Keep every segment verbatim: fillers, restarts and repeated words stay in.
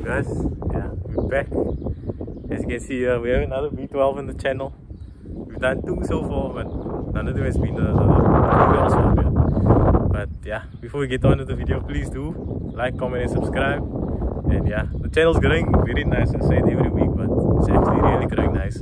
guys, yeah, we're back. As you can see, uh, we have another V twelve on the channel. We've done two so far, but none of them has been a, a well so yeah. But yeah, before we get on with the video, please do like, comment and subscribe. And yeah, the channel's growing very nice. I say it every week, but it's actually really growing nice.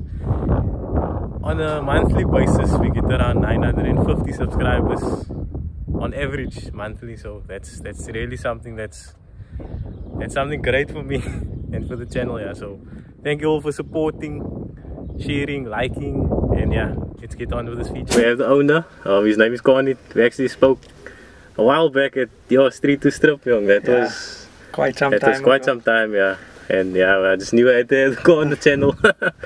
On a monthly basis, we get around nine hundred fifty subscribers on average monthly, so that's that's really something that's that's something great for me and for the channel. Yeah, so thank you all for supporting, sharing, liking, and yeah, let's get on with this feature. We have the owner. Um, his name is Cornit. We actually spoke a while back at your Street to Strip, young. That yeah, was quite some that time. was quite ago. some time, yeah. And yeah, I just knew I had to go on the channel.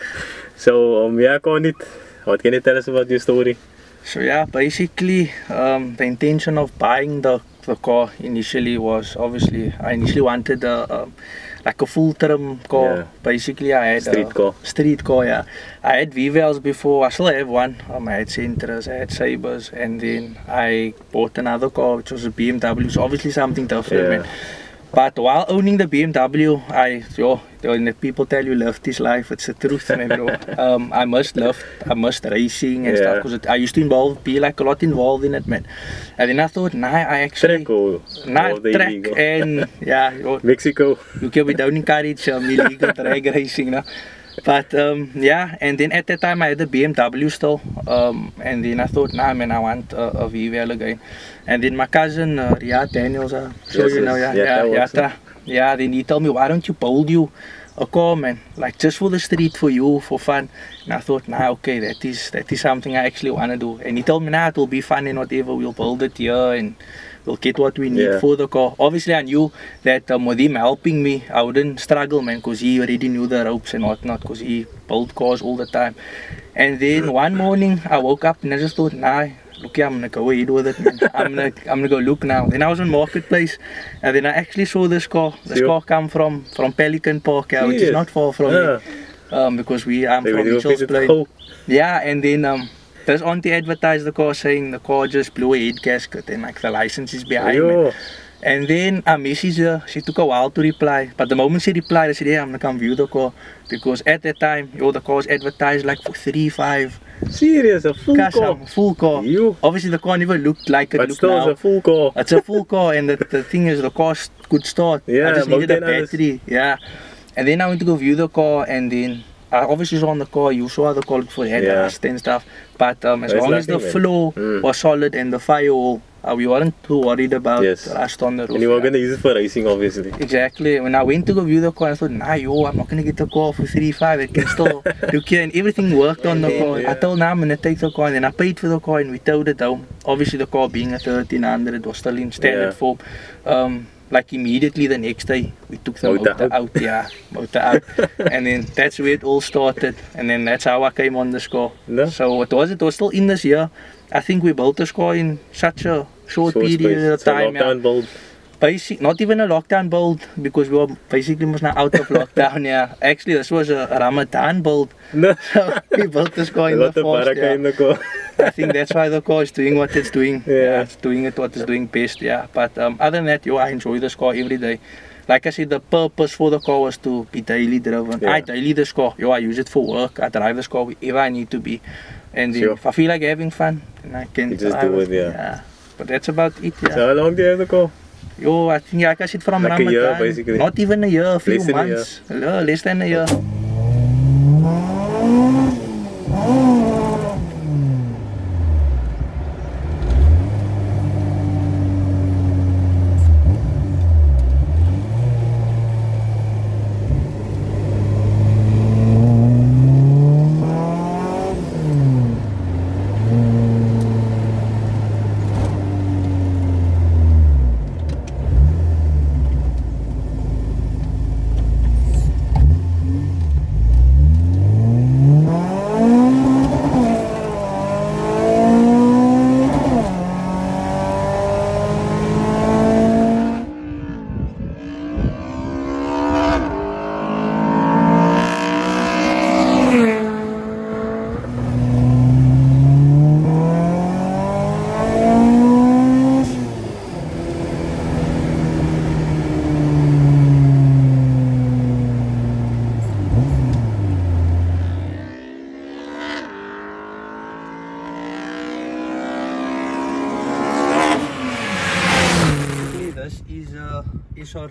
So um, yeah, Cornit, what can you tell us about your story? So yeah, basically um, the intention of buying the, the car initially was, obviously I initially wanted a, um, like a full trim car. Yeah. Basically I had street a car. Street car, yeah. I had V-Vels before, I still have one. Um, I had Sentras, I had Sabres, and then I bought another car which was a B M W, so obviously something different. Yeah. Man. But while owning the B M W, I, yo, when people tell you lift is life, it's the truth, man, bro. um, I must lift, I must racing and yeah. stuff, because I used to involve, be like a lot involved in it, man. And then I thought, nah, I actually... Track or? Nah, track illegal. And, yeah. Yo, Mexico. You can, we don't encourage um, illegal drag racing, no? But um, yeah, and then at that time I had the B M W still, um, and then I thought, nah man, I want a, a V-Vel again. And then my cousin uh, Riyad Daniels, uh, so yes, you know, yeah, yeah, yeah, yeah, yeah, then he told me, why don't you build you a car, man, like just for the street, for you, for fun. And I thought, nah, okay, that is that is something I actually want to do. And he told me, nah, it will be fun and whatever, we'll build it here and we'll get what we need yeah. for the car. Obviously I knew that um, with him helping me, I wouldn't struggle, man, because he already knew the ropes and whatnot, because he built cars all the time. And then one morning I woke up and I just thought, nah, look here, I'm gonna go ahead with it, man. I'm gonna I'm gonna go look now. Then I was on Marketplace, and then I actually saw this car. This sure. car come from from Pelican Park, yeah, which is not far from yeah. me, um, because we I'm they from Mitchell's Plain. Yeah, and then um, this auntie advertised the car, saying the car just blew a head gasket and like the license is behind me. And then I messaged her. She took a while to reply, but the moment she replied, I said, yeah, I'm gonna come view the car, because at that time, yo, the car was advertised like for three five. Serious, a full Cause car? Full car. You? Obviously the car never looked like it but looked still now. It's a full car. It's a full car, and the, the thing is, the car could start. Yeah, I just needed a battery. Yeah. And then I went to go view the car, and then I obviously saw on the car, you saw the car looked for headrest yeah. and stuff. But um, as That's long as the man. floor mm. was solid and the firewall, uh, we weren't too worried about yes. rust on the roof. And you were yeah. going to use it for racing, obviously. Exactly. When I went to go view the car, I thought, nah, yo, I'm not going to get the car for three five. It can still look here, and everything worked on the car. Yeah. I told now I'm going to take the car, and then I paid for the car, and we towed it home. Obviously, the car being a thirteen hundred, it was still in standard yeah. form. Um, like immediately the next day, we took the motor, motor out. out, yeah, motor out, and then that's where it all started, and then that's how I came on this car. No. So it was, it was still in this year. I think we built this car in such a short, short period of time. Lockdown yeah. build. Basic, not even a lockdown build, because we were basically was now out of lockdown. Yeah, actually this was a Ramadan build. No. So we built this car in the fast. Yeah. In the car. I think that's why the car is doing what it's doing. Yeah, yeah it's doing it what it's doing best. Yeah, but um, other than that, yo, I enjoy this car every day. Like I said, the purpose for the car was to be daily driven. Yeah. I daily this car. Yo, I use it for work. I drive this car wherever I need to be, and then sure. if I feel like having fun, then I can you just drive do it. Yeah. yeah. But that's about it. Yeah. So how long do you have the car? Yo, I think like I said, from like Ramadan, a year, basically. Not even a year, a few less months. Than a year. Uh, less than a year.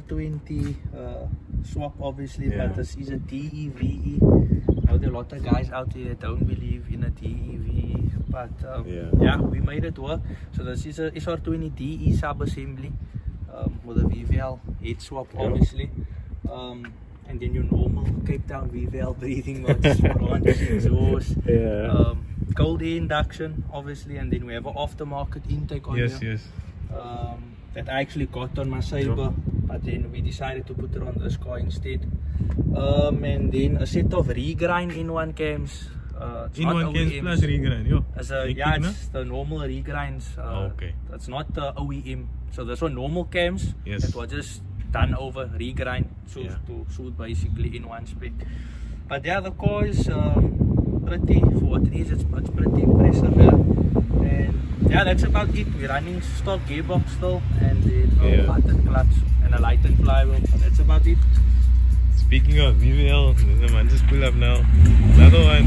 twenty uh, swap obviously, Yeah. but this is a D E V E. Now there are a lot of guys out there that don't believe in a D E V E, but um, Yeah. yeah, we made it work. So this is a S R twenty D E sub-assembly um, with a V V L head swap Yeah. obviously. Um, and then your normal Cape Town V V L breathing mods, branch, exhaust, Yeah. um, cold air induction obviously, and then we have an aftermarket intake on Yes, here. yes. Um, that I actually got on my Sabre, but then we decided to put it on this car instead. Um, and then a set of regrind in one cams. Uh, it's In not one case O E Ms. plus regrind, yo. As a, Hectic, yeah, no? it's the normal regrinds. Uh, Oh, okay. It's not the O E M. So those were normal cams. Yes. That were just done over regrind so Yeah. to suit basically in one spec. But yeah, the car is um, pretty, for what it is, it's, it's pretty impressive. Yeah. And yeah, that's about it. We're running stock gearbox still, and then a Yeah. button clutch and a light and flywheel. But that's about it. Speaking of V V L, the man just pull up now. Another one.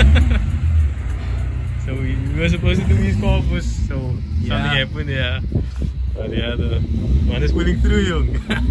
So we, we were supposed to do his corpus, so Yeah. something happened, yeah. But yeah, the man is pulling through, young.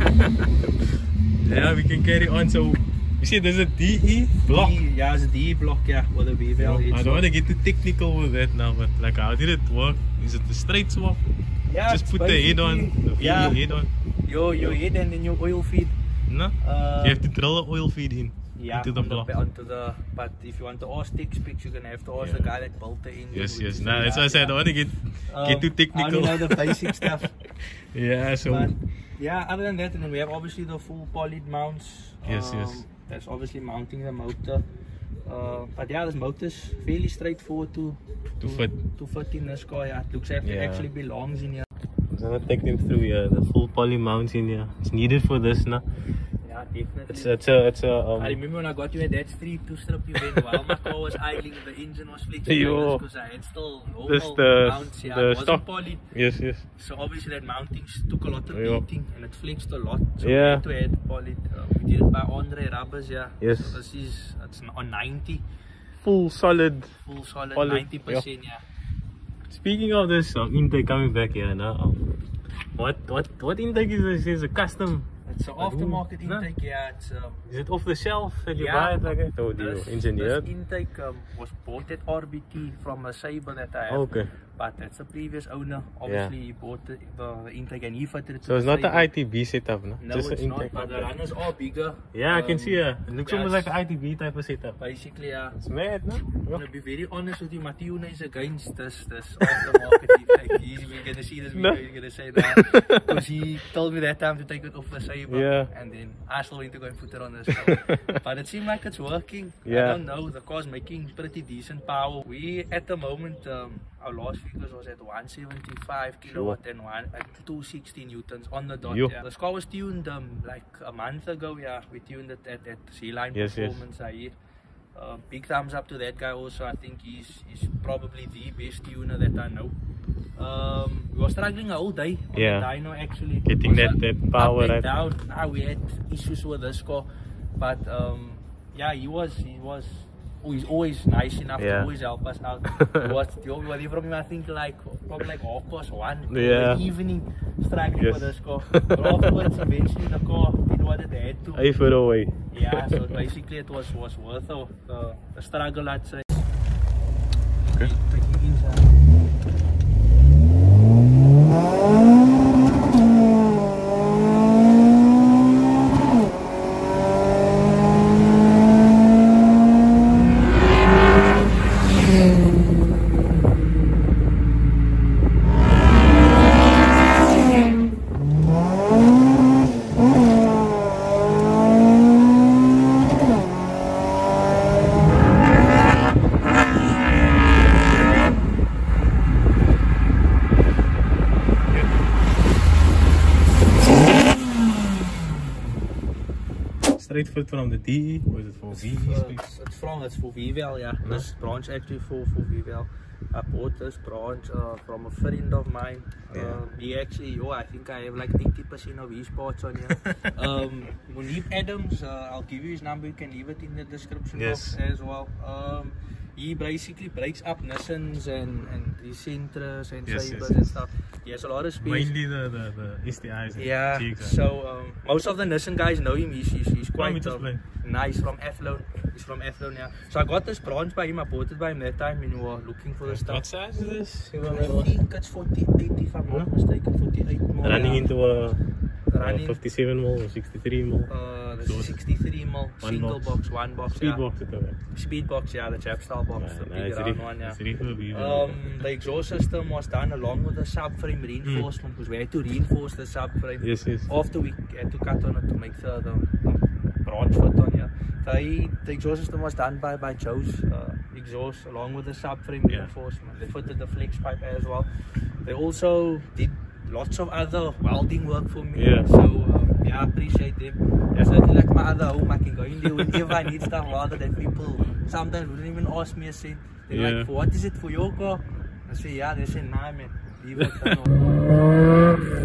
Yeah, we can carry on. So you see, there's a D E block. D, yeah, it's a D block, yeah, with a V V L. I It's don't want to get too technical with that now, but like, how did it work? Is it a straight swap? yeah, Just it's put the head on, basically- the V E yeah, head on. your your head and then your oil feed. No? Uh, You have to drill an oil feed in yeah, into the on block. onto the. But if you want to ask tech specs, you're gonna have to ask Yeah. the guy that built the engine. Yes, which yes. is Nah, the that's why I guy, said I don't want to get yeah. get too Um, technical. I only know the basic stuff. Yeah, so But yeah, other than that, and then we have obviously the full polyed mounts. Yes, um, yes. That's obviously mounting the motor. Uh, but yeah, this motor's fairly straightforward to To fit. to fit in this car. Yeah, it looks like it Yeah. actually belongs in here. I'm gonna take them through here, the full poly mounts in here. It's needed for this now. Yeah, definitely. It's it's a it's a um, I remember when I got you at that street two strip event while my car was idling, the engine was flexible Yo. because I had still normal This the- mounts. Yeah, the it wasn't stock. polyed. yes, yes. So obviously that mounting took a lot of Yo. beating and it flexed a lot. So Yeah. we had to add polyed. Uh, we did it by Andre Rubbers, yeah. Yes. So this is it's on ninety, Full solid. full solid Polyed, ninety percent, yeah. Speaking of this um, intake coming back here now, um, what what what intake is this? Is a custom? It's an Like, aftermarket no? intake, yeah. It's um, Is it off the shelf that you Yeah. buy it like that? Or do you this, engineer it? this intake um, was bought at R B T from a Sabre that I have. Okay. But that's a previous owner. Obviously, he bought the, the, the intake and he fitted it to So it's the not the Sabre. I T B setup, no? No, Just it's an not. intake. But the runners are bigger. Yeah, I can Um, see it. It looks yeah, almost like it's- an I T B type of setup. Basically, yeah. It's mad, no? I'm gonna be very honest with you, Matiuna is against this this aftermarket intake. He's we're gonna see this video, No. he's gonna say that. Because he told me that time to take it off the Sabre. Yeah. And then I still went to go and put it on this car. But it seemed like it's working. Yeah. I don't know, the car's making pretty decent power. We at the moment um, our last figures was at one seventy-five kilowatt and one at two sixty newtons on the dot. Yo. Yeah. This car was tuned um, like a month ago, yeah. We tuned it at, at Z-Line Yes, yes. Performance. I Uh, big thumbs up to that guy also. I think he's, he's probably the best tuner that I know. Um, we were struggling all day on Yeah. the dyno actually. Getting Because, that- uh, that power, up and right? down. Ah, we had issues with this car. But um, yeah, he was, he was, oh, he's always nice enough Yeah. to always help us out. He was, he was there from me, I think like, probably like half past one Yeah. in the evening struggling Yes. with this car. But afterwards, eventually the car did what it had to. I feel away. Yeah, so basically it was was worth the, the, the struggle, I'd say. Okay. Taking inside. Straight fit from the D E, or is it for V E? Uh, it's, it's from it's for V V L, yeah. This branch actually for for V V L. I bought this branch uh, from a friend of mine. Yeah. Um, he actually, oh, I think I have like eighty percent of his parts on here. um, Munib Adams, uh, I'll give you his number. You can leave it in the description Yes. box as well. Um, he basically breaks up Nissans and, and the Sentras and Yes, Sabres yes, and yes. stuff. He has a lot of space. Mainly the, the, the S T Is. and Yeah, cheeks and- so um, most of the Nissan guys know him. He's, he's, he's Let me quite just uh, play. nice from Athlone. He's from Athlone, yeah. So I got this branch by him. I bought it by him that time when we were looking for the What stuff. size is this? I think it's forty-eight if I'm not mistaken. forty-eight more. Running yeah. into a, a Running, fifty-seven mil or sixty-three mil. uh, the So- sixty-three mil One single box. box, one box. Speed yeah. box it over. Speed box, yeah, the Chapstyle box, the Nah, big it's round really- one, yeah. it's really good, even. Um, the exhaust system was done along with the subframe reinforcement because we had to reinforce the subframe. Yes, yes. After we had to cut on it to make the, the, the branch fit on here. So he, the exhaust system was done by, by Joe's uh, exhaust along with the subframe Yeah. reinforcement. They fitted the flex pipe as well. They also did lots of other welding work for me. Yeah. So um, yeah, I appreciate them. Definitely like my other home, I can go in there whenever I need stuff rather than people sometimes wouldn't even ask me a cent. They're Yeah. like, for what is it for your car? I say, yeah, they say, nah man, leave it alone.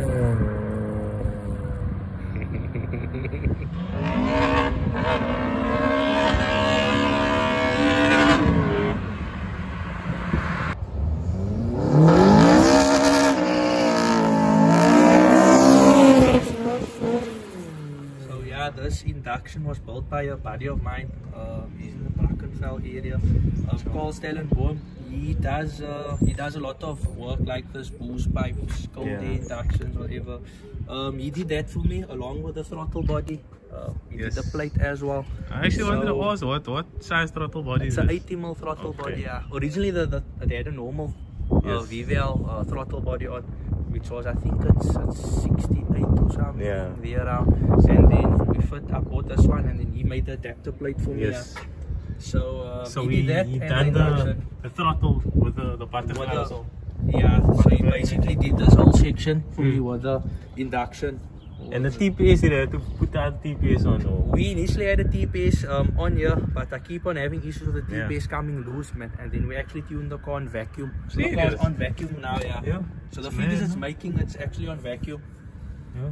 So yeah, this induction was built by a buddy of mine. Uh, he's in the Brackenfell area. Um, Carl Stellenboom. He does uh, he does a lot of work like this, boost pipes, cold Yeah. air inductions, whatever. Um, he did that for me along with the throttle body. Uh, he Yes. did the plate as well. I actually wanted to So- ask what, what size throttle body It's is an this? eighty mil throttle Okay. body. Yeah. Originally, the, the they had a normal uh, Yes. V V L uh, throttle body on, which was I think it's, it's sixty-eight or something. Yeah. There around. And then we fit. I bought this one, and then he made the adapter plate for me. Yes. Yeah. So, uh, So he we did that, he and done then the, the, the throttle with the, the butterfly With the- also. yeah. So he basically did this whole section for me Mm. with the induction. And the T P S, you had to put that T P S on. Or? We initially had a T P S um, on here, but I keep on having issues with the Yeah. T P S coming loose, man. And then we actually tuned the car on vacuum. So the Serious? car's on vacuum now, yeah. Yeah. So the It's figures mad, it's huh? making, it's actually on vacuum. Yeah.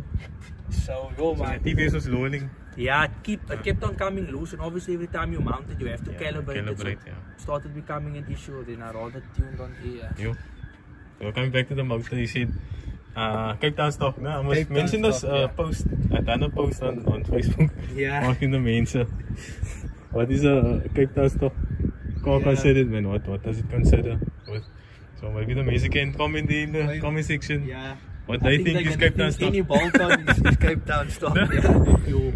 So, yo, So the man. T P S was lowering. Yeah, it, keep, it kept on coming loose, and obviously every time you mount it, you have to Yeah, calibrate, it. So calibrate, it yeah. started becoming an issue, then I rather tuned on here. Yo. So coming back to the motor, you said uh, Cape Town stock. No, I must Cape Town mention this stock, uh, yeah. post. I done a post on, on Facebook. Yeah. Asking the mense. What is a Cape Town stock car Yeah. considered, man? What, what does it consider? What? So maybe the mense can comment in the Maybe. comment section. Yeah. What I they think, they're is gonna Cape Town think stock. Any bolt on is, is Cape Town stock. No. Yeah. Fuel.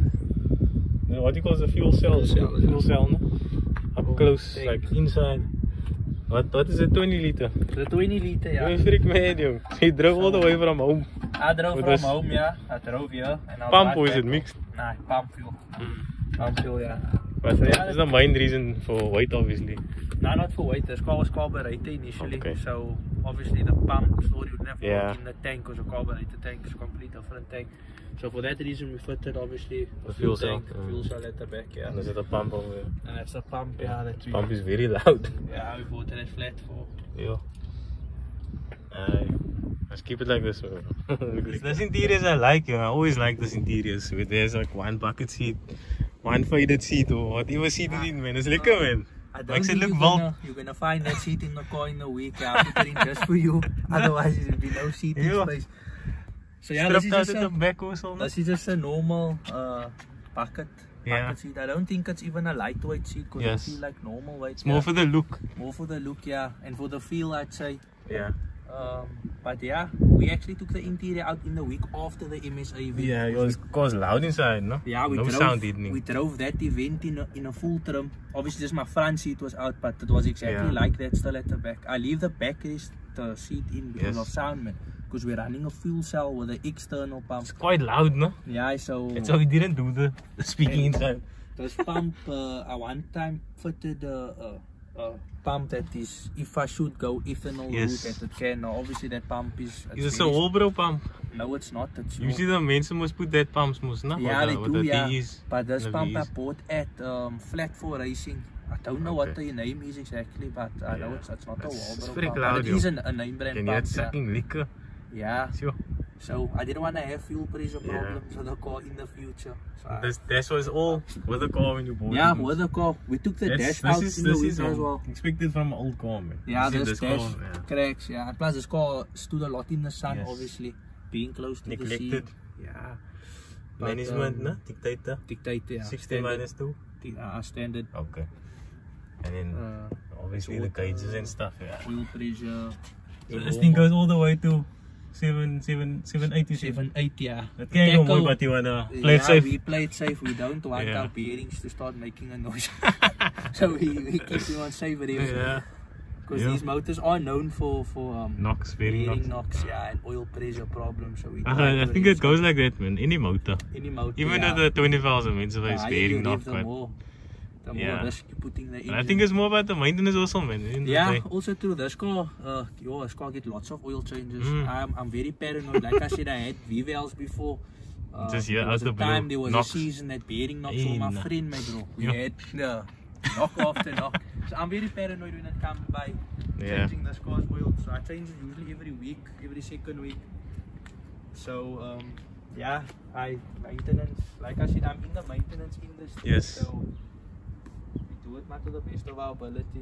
No, what do you call the fuel cell? Fuel cell, yeah. Fuel cell, no? Up Oh, close, thing. like inside. What, what is a twenty liter? The twenty liter, yeah. You freak mad, young. He drove all the way from home. I drove With from this- home, yeah. I drove here. And I Pump drive or is back it home. mixed? Nah, pump fuel. Pump fuel, yeah. But So, yeah, that is the main reason for weight, obviously. No, not for weight. This car was carburetor initially. Okay. So obviously the pump story would never Yeah. work in the tank because the carburetor tank is a complete different tank. So for that reason we fitted obviously The a fuel fuel cell, tank, mm. fuel cell at the back, yeah. And is it a pump over there? And it's a pump, yeah, that we, Pump is very loud. yeah, we bought it at flat for. Yeah. Aye. Let's keep it like this. This interiors I like, you know. I always like this interiors. Where there's like one bucket seat, one faded seat, or whatever seat it in, man. It's lekker, man. I don't Makes it think look you're wild. gonna, you're gonna find that seat in the car in a week. Yeah, I'll put it in just for you. Otherwise there'll be no seating Yeah. space. So yeah, this is, Stripped out just at a, the back also. this is just a normal uh, bucket. Yeah. Bucket seat. I don't think it's even a lightweight seat because Yes. I feel like normal weight. It's more yeah. for the look. More for the look, yeah, and for the feel, I'd say. Yeah. Um, but yeah, we actually took the interior out in the week after the M S A event. Yeah, it was, it was loud inside, no? Yeah, we no drove. sound evening. We drove that event in a, in a full trim. Obviously, just my front seat was out, but it was exactly Yeah. like that still at the back. I leave the backrest the seat in because Yes. of sound, man. Because we're running a fuel cell with an external pump. It's quite loud, no? Yeah, so And so we didn't do the, the speaking And- inside. this pump, uh, I one time fitted a, a, a pump that is, if I should go ethanol Yes. route, that it can. Now, obviously, that pump is. Is it's it a very- Holbro pump? No, it's not. It's Usually the mensen must put that pumps, must no? Yeah, With they the- with do, the yeah. Ds But this and the pump I Vs. bought at um, Flat four Racing. I don't know what Okay. the name is exactly, but I know Yeah. it's, it's not a It's- it's Walbro pretty pump. loud, But it is yo. an, a name brand And you had pump. Yeah. sucking liquor. yeah. Sure. So I didn't want to have fuel pressure Yeah. problems on the car in the future. So I- This, this was all with the car when you bought yeah, it. with the car. We took the This, dash this out is, in the this week is as all well. expected from an old car, man. Yeah, You see this, this dash car, yeah. cracks. Yeah, and plus this car stood a lot in the sun, Yes. obviously, being close to the sea. Neglected. Yeah. But, Management, um, no? Dictator. Dictator, yeah. sixty minus two. Standard, uh, standard Okay. And then uh, obviously the cages and stuff, yeah. oil pressure. So this thing goes all the way to seven, seven, seven eighty-seven. seven, eight, yeah. That can't go Tackle- more, but you wanna play yeah, it safe. we play it safe. We don't want Yeah. our bearings to start making a noise. So we, we keep them on safe areas. Yeah. Because Yeah. these motors are known for, for um, Knocks, very bearing knocks. knocks, yeah, and oil pressure problems. So we Uh, try I to think reduce it goes like that, man. Any motor. any motor. Even yeah. though the twenty thousand means The it's higher bearing you knock, rev, the but more, the more Yeah. risk you put in the engine. I think it's more about the maintenance also, man. in the Yeah, day. also true. This car, uh, yo, this car get lots of oil changes. Mm. I'm, I'm very paranoid. Like I said, I had V V Ls before. Uh, Just, yeah, there was out a the blue. time there was Knocks. a season that bearing knocks for my In. friend, my bro. We Yeah. had uh, knock after knock. So I'm very paranoid when it comes by Yeah. changing this car's oil. So I change it usually every week, every second week. So um, yeah, I maintenance. Like I said, I'm in the maintenance industry. Yes. So we do it not to the best of our ability.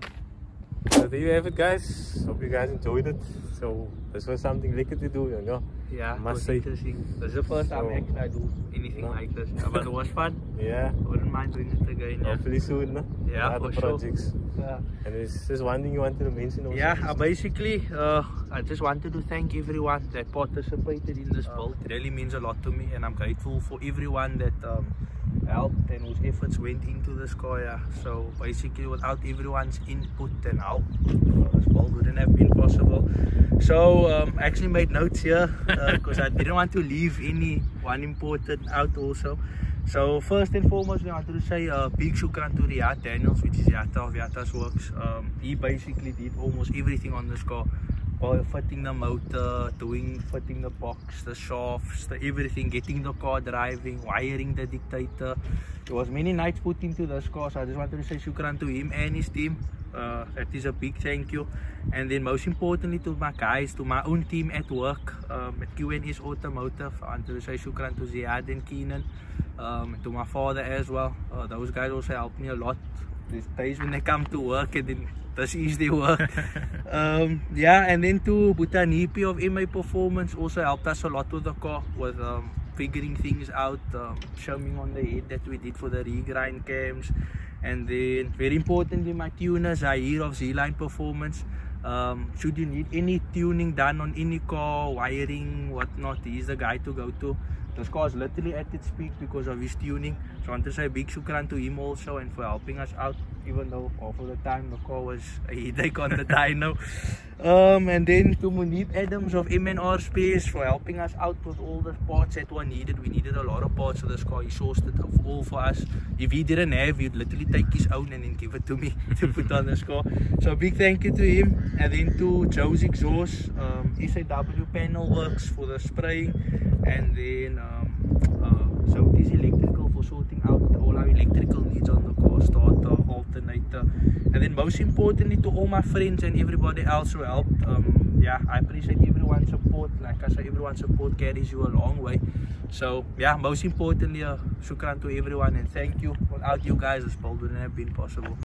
So there you have it, guys. Hope you guys enjoyed it. So this was something lekker to do, you know. Yeah, Must it was say. interesting. This is the first time So- actually I do anything No. like this. Yeah, but it was fun. Yeah. I wouldn't mind doing it again. Yeah, Hopefully soon, no? Yeah, Other for sure. projects. yeah. And is this one thing you wanted to mention also? Yeah, uh, basically, uh, I just wanted to thank everyone that participated in this build. It really means a lot to me, and I'm grateful for everyone that um, helped and whose efforts went into this car. Yeah. So basically, without everyone's input and help, uh, this build wouldn't have been possible. So um, I actually made notes here because I didn't want to leave anyone important out also. So first and foremost, I wanted to say a big shukran to Riyad Daniels, which is Yatta of Yatta's Works. Um, he basically did almost everything on this car, while fitting the motor, doing fitting the box, the shafts, the everything, getting the car driving, wiring the Dictator. There was many nights put into this car, so I just wanted to say shukran to him and his team. Uh, that is a big thank you. And then most importantly to my guys, to my own team at work, um, at Q N S Automotive. I want to say shukran to Ziad and Keenan, um, to my father as well. Uh, those guys also helped me a lot. There's days when they come to work and then this is their work. um, yeah, and then to Butanipi of M A Performance also helped us a lot with the car, with um, figuring things out, um, showing on the head that we did for the regrind cams. And then very importantly, my tuner Zahir of Z-Line Performance. Um, should you need any tuning done on any car, wiring, whatnot, he's the guy to go to. This car is literally at its peak because of his tuning. So I want to say a big shukran to him also and for helping us out, even though half of the time the car was a headache on the dyno. Um, and then to Munib Adams of M N R Space for helping us out with all the parts that were needed. We needed a lot of parts for this car. He sourced it all for us. If he didn't have, he'd literally take his own and then give it to me to put on this car. So a big thank you to him. And then to Joe's Exhaust, um, S A W Panel Works for the spraying. And then um, uh, Zotis Electrical for sorting out all our electrical needs on the car, starter, alternator. And then most importantly to all my friends and everybody else who helped. Um, yeah, I appreciate everyone's support. Like I say, everyone's support carries you a long way. So yeah, most importantly, uh, shukran to everyone and thank you. Without you guys, this build wouldn't have been possible.